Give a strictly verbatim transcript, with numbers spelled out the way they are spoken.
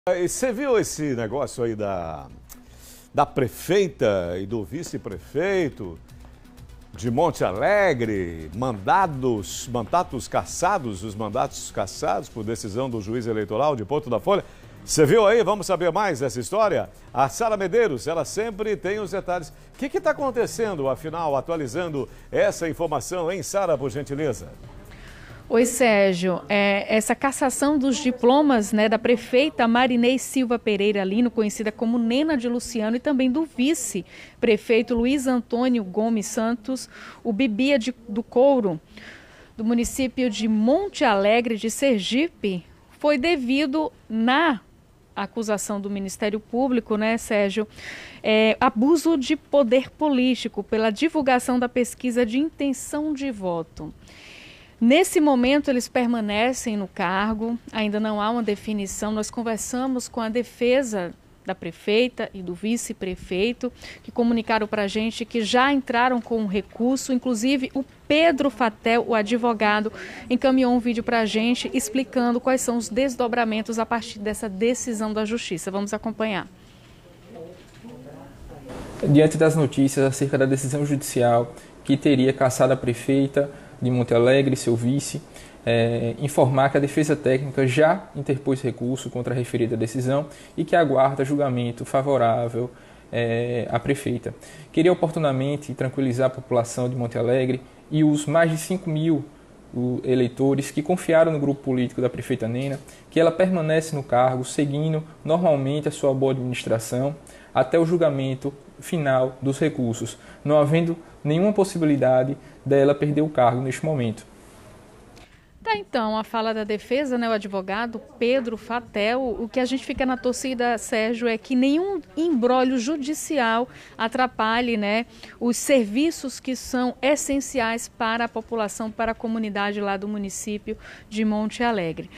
E você viu esse negócio aí da, da prefeita e do vice-prefeito de Monte Alegre, mandados, mandatos cassados, os mandatos cassados por decisão do juiz eleitoral de Porto da Folha? Você viu aí? Vamos saber mais dessa história? A Sara Medeiros, ela sempre tem os detalhes. O que está acontecendo, afinal, atualizando essa informação, hein, Sara, por gentileza? Oi, Sérgio. É, essa cassação dos diplomas, né, da prefeita Marinês Silva Pereira Lino, conhecida como Nena de Luciano, e também do vice-prefeito Luiz Antônio Gomes Santos, o Bibia de, do Couro, do município de Monte Alegre, de Sergipe, foi devido na acusação do Ministério Público, né, Sérgio, é, abuso de poder político pela divulgação da pesquisa de intenção de voto. Nesse momento, eles permanecem no cargo, ainda não há uma definição. Nós conversamos com a defesa da prefeita e do vice-prefeito, que comunicaram para a gente que já entraram com um recurso. Inclusive, o Pedro Fatel, o advogado, encaminhou um vídeo para a gente explicando quais são os desdobramentos a partir dessa decisão da Justiça. Vamos acompanhar. Diante das notícias acerca da decisão judicial que teria cassado a prefeita de Monte Alegre, seu vice, é, informar que a defesa técnica já interpôs recurso contra a referida decisão e que aguarda julgamento favorável é, à prefeita. Queria oportunamente tranquilizar a população de Monte Alegre e os mais de cinco mil eleitores que confiaram no grupo político da prefeita Nena, que ela permanece no cargo, seguindo normalmente a sua boa administração até o julgamento final dos recursos, não havendo nenhuma possibilidade dela perder o cargo neste momento. Tá, então, a fala da defesa, né, o advogado Pedro Fatel. O que a gente fica na torcida, Sérgio, é que nenhum imbróglio judicial atrapalhe, né, os serviços que são essenciais para a população, para a comunidade lá do município de Monte Alegre.